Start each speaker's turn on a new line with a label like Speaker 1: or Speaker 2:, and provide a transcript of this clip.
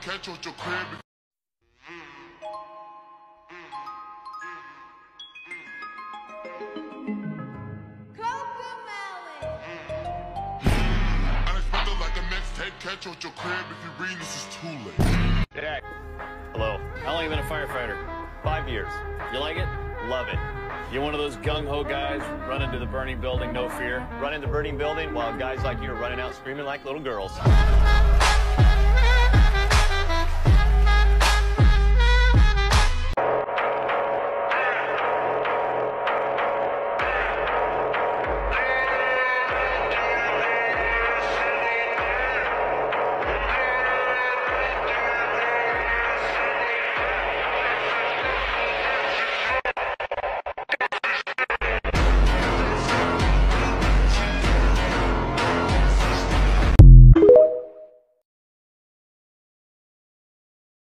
Speaker 1: catch at your crib. Unexpected like a mixtape, catch at your crib. If you read this is too late.
Speaker 2: Yeah. Hello. How long have you been a firefighter? 5 years. You like it? Love it. You're one of those gung-ho guys, run into the burning building, no fear. Run into the burning building while guys like you are running out screaming like little girls.